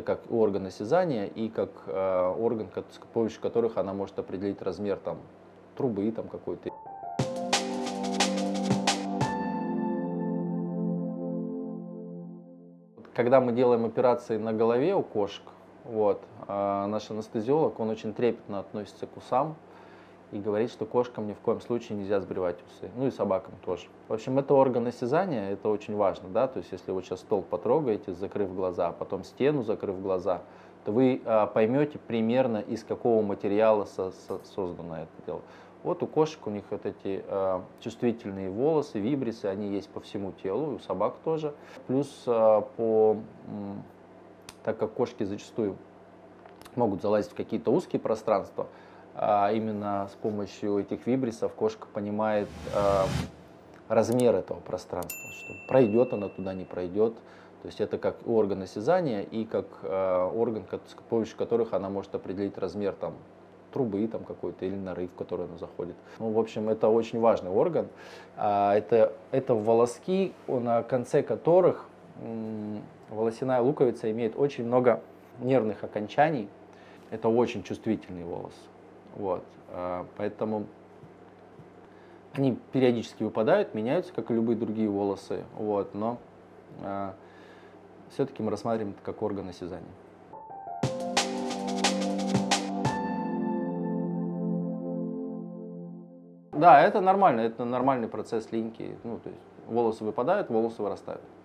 как орган осязания и как орган, с помощью которых она может определить размер там, трубы там, какой-то. Когда мы делаем операции на голове у кошек, вот, наш анестезиолог, он очень трепетно относится к усам и говорит, что кошкам ни в коем случае нельзя сбривать усы, ну и собакам тоже. В общем, это орган осязания, это очень важно, да, то есть если вы сейчас стол потрогаете, закрыв глаза, а потом стену, закрыв глаза, то вы поймете примерно, из какого материала создано это дело. Вот у кошек, у них вот эти чувствительные волосы, вибрисы, они есть по всему телу, и у собак тоже. Плюс, так как кошки зачастую могут залазить в какие-то узкие пространства, именно с помощью этих вибрисов кошка понимает размер этого пространства, что пройдет она туда, не пройдет. То есть это как орган осязания и как орган, с помощью которых она может определить размер там, трубы там какой-то или норы, в который она заходит. Ну, в общем, это очень важный орган. Это волоски, на конце которых волосяная луковица имеет очень много нервных окончаний. Это очень чувствительный волос. Вот. Поэтому они периодически выпадают, меняются, как и любые другие волосы. Вот. Но все-таки мы рассматриваем это как орган осязания. Да, это нормально, это нормальный процесс линьки. Ну, то есть волосы выпадают, волосы вырастают.